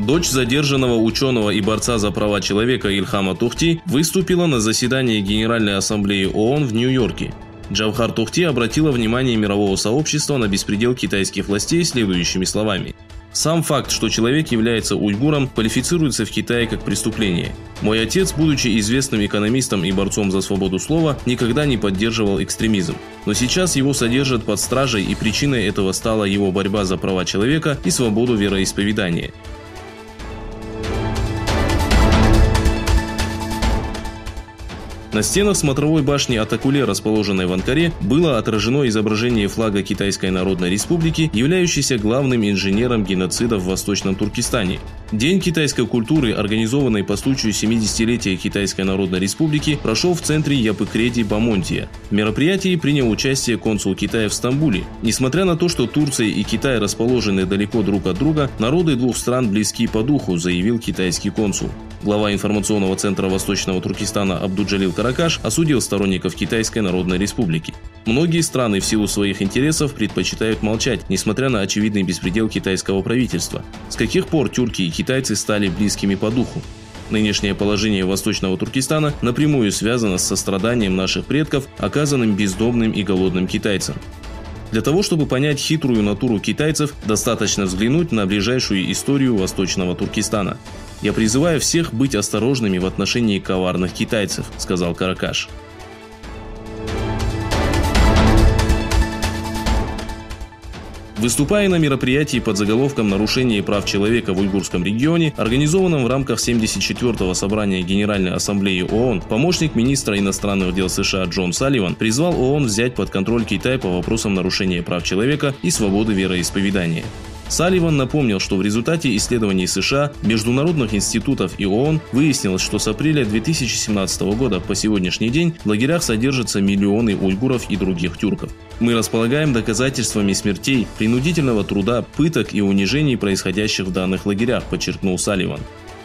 Дочь задержанного ученого и борца за права человека Ильхама Тухти выступила на заседании Генеральной Ассамблеи ООН в Нью-Йорке. Джавхар Тухти обратила внимание мирового сообщества на беспредел китайских властей следующими словами. «Сам факт, что человек является уйгуром, квалифицируется в Китае как преступление. Мой отец, будучи известным экономистом и борцом за свободу слова, никогда не поддерживал экстремизм. Но сейчас его содержат под стражей, и причиной этого стала его борьба за права человека и свободу вероисповедания». На стенах смотровой башни Атакуле, расположенной в Анкаре, было отражено изображение флага Китайской Народной Республики, являющейся главным инженером геноцида в Восточном Туркестане. День китайской культуры, организованный по случаю 70-летия Китайской Народной Республики, прошел в центре Япыкреди Бамонтия. В мероприятии принял участие консул Китая в Стамбуле. Несмотря на то, что Турция и Китай расположены далеко друг от друга, народы двух стран близки по духу, заявил китайский консул. Глава информационного центра Восточного Туркестана Абдуджалил Каракаш осудил сторонников Китайской Народной Республики. Многие страны в силу своих интересов предпочитают молчать, несмотря на очевидный беспредел китайского правительства. С каких пор тюрки и китайцы стали близкими по духу? Нынешнее положение Восточного Туркестана напрямую связано с состраданием наших предков, оказанным бездомным и голодным китайцам. Для того, чтобы понять хитрую натуру китайцев, достаточно взглянуть на ближайшую историю Восточного Туркестана. «Я призываю всех быть осторожными в отношении коварных китайцев», – сказал Каракаш. Выступая на мероприятии под заголовком «Нарушение прав человека в уйгурском регионе», организованном в рамках 74-го собрания Генеральной Ассамблеи ООН, помощник министра иностранных дел США Джон Салливан призвал ООН взять под контроль Китай по вопросам нарушения прав человека и свободы вероисповедания. Салливан напомнил, что в результате исследований США, международных институтов и ООН выяснилось, что с апреля 2017 года по сегодняшний день в лагерях содержатся миллионы уйгуров и других тюрков. «Мы располагаем доказательствами смертей, принудительного труда, пыток и унижений, происходящих в данных лагерях», – подчеркнул Салливан.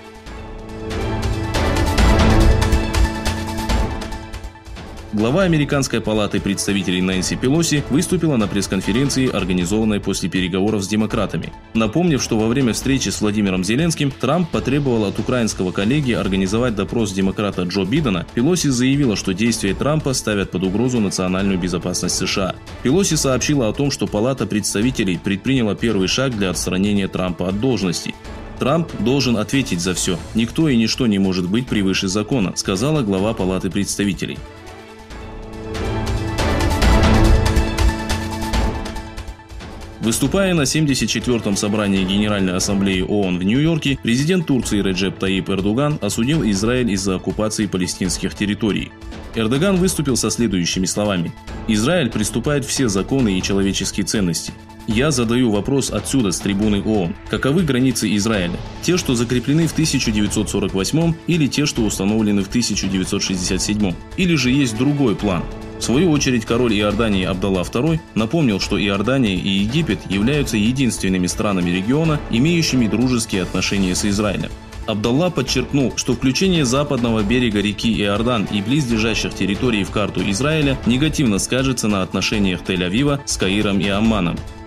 Глава Американской палаты представителей Нэнси Пелоси выступила на пресс-конференции, организованной после переговоров с демократами. Напомнив, что во время встречи с Владимиром Зеленским Трамп потребовал от украинского коллеги организовать допрос демократа Джо Бидена, Пелоси заявила, что действия Трампа ставят под угрозу национальную безопасность США. Пелоси сообщила о том, что Палата представителей предприняла первый шаг для отстранения Трампа от должности. «Трамп должен ответить за все. Никто и ничто не может быть превыше закона», – сказала глава Палаты представителей. Выступая на 74-м собрании Генеральной Ассамблеи ООН в Нью-Йорке, президент Турции Реджеп Таyyip Эрдоган осудил Израиль из-за оккупации палестинских территорий. Эрдоган выступил со следующими словами: «Израиль приступает все законы и человеческие ценности. Я задаю вопрос отсюда, с трибуны ООН. Каковы границы Израиля? Те, что закреплены в 1948 или те, что установлены в 1967? Или же есть другой план?» В свою очередь, король Иордании Абдалла II напомнил, что Иордания и Египет являются единственными странами региона, имеющими дружеские отношения с Израилем. Абдалла подчеркнул, что включение западного берега реки Иордан и близлежащих территорий в карту Израиля негативно скажется на отношениях Тель-Авива с Каиром и Амманом.